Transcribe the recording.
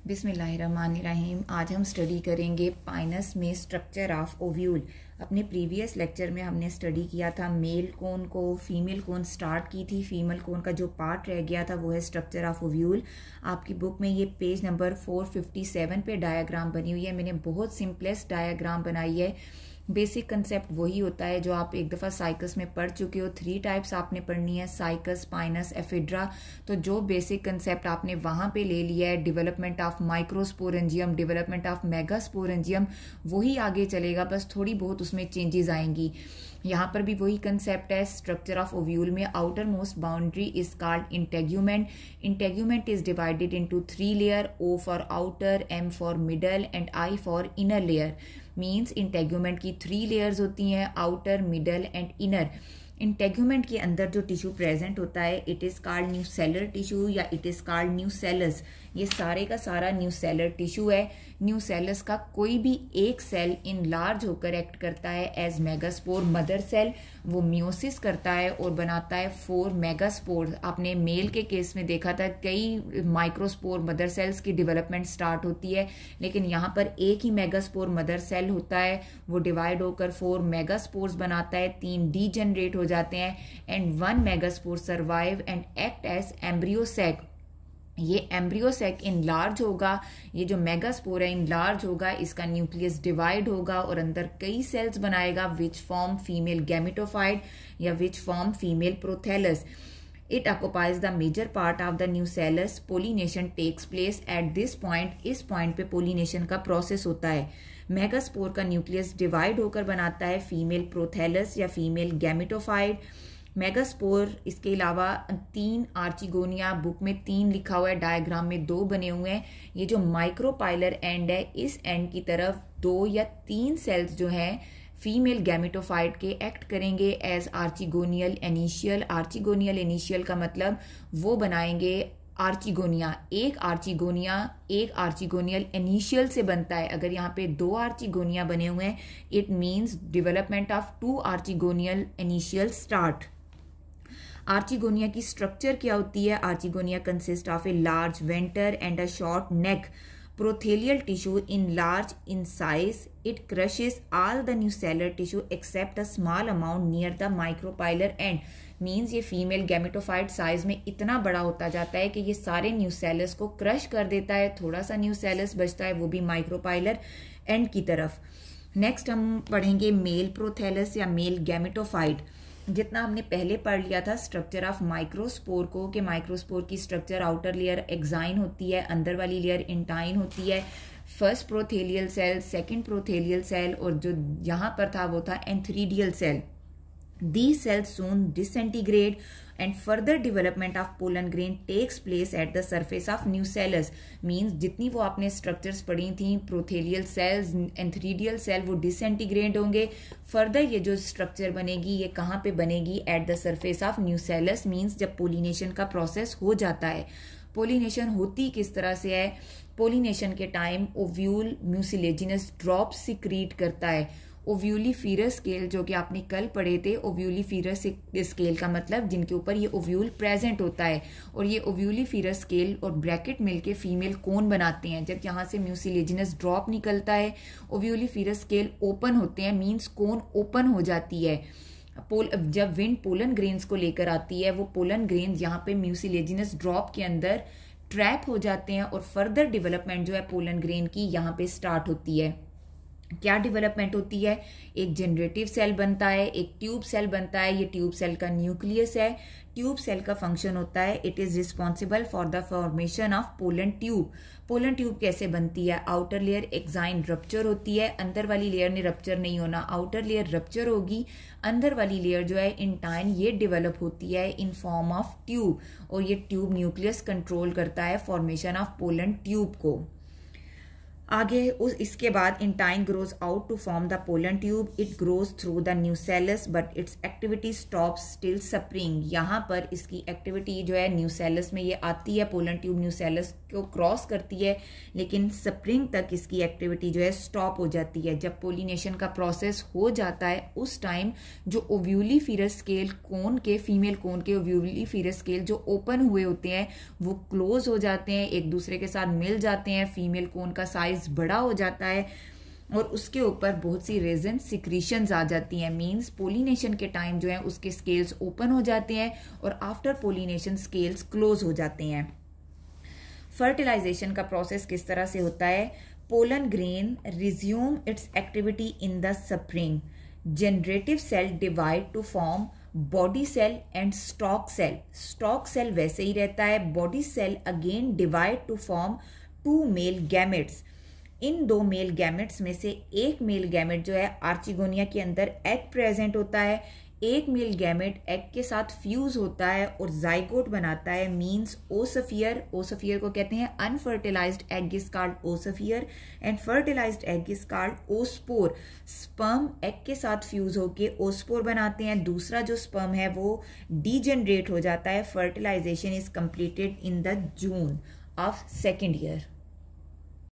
बिस्मिल्लाहिर्रहमानिर्रहीम। आज हम स्टडी करेंगे पाइनस में स्ट्रक्चर ऑफ ओव्यूल। अपने प्रीवियस लेक्चर में हमने स्टडी किया था मेल कोन को, फीमेल कोन स्टार्ट की थी। फीमेल कोन का जो पार्ट रह गया था वो है स्ट्रक्चर ऑफ ओव्यूल। आपकी बुक में ये पेज नंबर 457 पे डायग्राम बनी हुई है। मैंने बहुत सिंपलेस्ट डायग्राम बनाई है। बेसिक कंसेप्ट वही होता है जो आप एक दफ़ा साइकस में पढ़ चुके हो। 3 टाइप्स आपने पढ़नी है, साइकस, पाइनस, एफिड्रा। तो जो बेसिक कंसेप्ट आपने वहाँ पे ले लिया है, development of microsporangium, development of megasporangium, वही आगे चलेगा, बस थोड़ी बहुत उसमें चेंजेस आएंगी। यहाँ पर भी वही कंसेप्ट है। स्ट्रक्चर ऑफ ओव्यूल में outermost boundary is called integument. Integument is divided into 3 layer, O for outer, M for middle and I for inner layer. Means integument की 3 लेयर्स होती हैं, outer, middle and inner. Integument के अंदर जो tissue present होता है it is called nucellar tissue या it is called nucellus. ये सारे का सारा न्यूसेलर टिश्यू है। न्यूसेलस का कोई भी एक सेल इनलार्ज होकर एक्ट करता है एज मेगास्पोर। मदर सेल वो म्योसिस करता है और बनाता है 4 मेगास्पोर। आपने मेल के केस में देखा था कई माइक्रोस्पोर मदर सेल्स की डेवलपमेंट स्टार्ट होती है, लेकिन यहाँ पर एक ही मेगास्पोर मदर सेल होता है। वो डिवाइड होकर 4 मेगास्पोर्स बनाता है, 3 डीजेनरेट हो जाते हैं and 1 megaspore survive and act as embryo sac. ये एम्ब्रियो सैक इनलार्ज होगा, ये जो मेगास्पोर है इनलार्ज होगा, इसका न्यूक्लियस डिवाइड होगा और अंदर कई सेल्स बनाएगा विच फॉर्म फीमेल गैमेटोफाइट या which form female prothallus. It occupies the major part of the nucellus. Pollination takes place at this point. इस पॉइंट पे पोलिनेशन का प्रोसेस होता है। मेगास्पोर का न्यूक्लियस डिवाइड होकर बनाता है फीमेल प्रोथैलस या फीमेल गैमेटोफाइट। मेगास्पोर इसके अलावा 3 आर्चिगोनिया, बुक में 3 लिखा हुआ है, डायग्राम में 2 बने हुए हैं। ये जो माइक्रोपाइलर एंड है, इस एंड की तरफ 2 या 3 सेल्स जो हैं फीमेल गैमेटोफाइट के एक्ट करेंगे as archegonial initial. Archegonial initial का मतलब वो बनाएंगे आर्चिगोनिया। एक आर्चिगोनियल इनिशियल से बनता है। अगर यहाँ पे 2 आर्चिगोनिया बने हुए हैं it means development of 2 archegonial initial start. Archegonia की स्ट्रक्चर क्या होती है? Archegonia consist of a large venter and a short neck. Prothelial tissue enlarge in size. It crushes all the nucellar tissue except a small amount near the micropylar end. मीन्स ये female gametophyte size में इतना बड़ा होता जाता है कि ये सारे न्यूसेलस को क्रश कर देता है। थोड़ा सा न्यूसेलस बचता है, वो भी माइक्रोपाइलर एंड की तरफ। नेक्स्ट हम पढ़ेंगे मेल प्रोथैलस या मेल गैमेटोफाइट। जितना हमने पहले पढ़ लिया था स्ट्रक्चर ऑफ माइक्रोस्पोर को, कि माइक्रोस्पोर की स्ट्रक्चर आउटर लेयर एक्साइन होती है, अंदर वाली लेयर इंटाइन होती है। First prothallial cell, second prothallial cell और जो यहाँ पर था वो था antheridial cell. These cells soon disintegrate and further development of pollen grain takes place at the surface of nucellus. Means जितनी वो आपने स्ट्रक्चर्स पढ़ी थी, प्रोथेलियल सेल्स, एंथ्रीडियल सेल, वो डिसइंटीग्रेट होंगे। फर्दर ये जो स्ट्रक्चर बनेगी ये कहाँ पे बनेगी? At the surface of nucellus. Means जब पोलिनेशन का प्रोसेस हो जाता है। पोलिनेशन होती किस तरह से है? पोलिनेशन के time ovule mucilaginous drop secrete करता है। ओव्यूलीफीरस स्केल जो कि आपने कल पढ़े थे, ओव्यूलीफीरस स्केल का मतलब जिनके ऊपर ये ओव्यूल प्रेजेंट होता है, और ये ओव्यूलीफीरस स्केल और ब्रैकेट मिलके फीमेल कोन बनाते हैं। जब यहाँ से म्यूसिलेजिनस ड्रॉप निकलता है ओव्यूलीफीरस स्केल ओपन होते हैं, मीन्स कोन ओपन हो जाती है। जब विंड पोलन ग्रेन्स को लेकर आती है, वो पोलन ग्रेन्स यहाँ पे म्यूसिलेजिनस ड्रॉप के अंदर ट्रैप हो जाते हैं और फर्दर डेवलपमेंट जो है पोलन ग्रेन की यहाँ पे स्टार्ट होती है। क्या डेवलपमेंट होती है? एक जनरेटिव सेल बनता है, एक ट्यूब सेल बनता है। ये ट्यूब सेल का न्यूक्लियस है। ट्यूब सेल का फंक्शन होता है it is responsible for the formation of pollen tube. Pollen tube कैसे बनती है? आउटर लेयर एक्साइन रप्चर होती है, अंदर वाली लेयर ने रप्चर नहीं होना, आउटर लेयर रप्चर होगी, अंदर वाली लेयर जो है इंटाइन ये डेवलप होती है इन फॉर्म ऑफ ट्यूब, और ये ट्यूब न्यूक्लियस कंट्रोल करता है फॉर्मेशन ऑफ पोलन ट्यूब को। आगे इसके बाद intine grows out to form the pollen tube, it grows through the nucellus but its activity stops till spring. यहाँ पर इसकी एक्टिविटी जो है न्यूसेलस में ये आती है, पोलन ट्यूब न्यूसेलस को क्रॉस करती है, लेकिन स्प्रिंग तक इसकी एक्टिविटी जो है स्टॉप हो जाती है। जब पोलिनेशन का प्रोसेस हो जाता है उस टाइम जो ओव्यूलिफेरस स्केल कोन के, फीमेल कोन के ओव्यूलिफेरस स्केल जो ओपन हुए होते हैं वो क्लोज हो जाते हैं, एक दूसरे के साथ मिल जाते हैं, फीमेल कोन का साइज बड़ा हो जाता है और उसके ऊपर बहुत सी रेजन सिक्रीशंस आ जाती हैं। मींस पोलिनेशन के टाइम जो है उसके स्केल्स ओपन हो जाते हैं और आफ्टर पोलिनेशन स्केल्स क्लोज हो जाते हैं। फर्टिलाइजेशन का प्रोसेस किस तरह से होता है? Pollen grain resume its activity in the spring, generative cell divide to form body cell and stalk cell. Stalk cell वैसे ही रहता है, body cell again divide to form 2 male gametes. इन 2 मेल गैमेट्स में से एक मेल गैमेट जो है आर्चिगोनिया के अंदर एग प्रेजेंट होता है, एक मेल गैमेट एग के साथ फ्यूज होता है और जाइगोट बनाता है, मींस ओसफियर। ओसफियर को कहते हैं unfertilised egg is called oosphere and fertilised egg is called oospore. Sperm egg के साथ फ्यूज होके ओस्पोर बनाते हैं, दूसरा जो स्पर्म है वो डीजेनरेट हो जाता है। Fertilisation is completed in the June of 2nd year.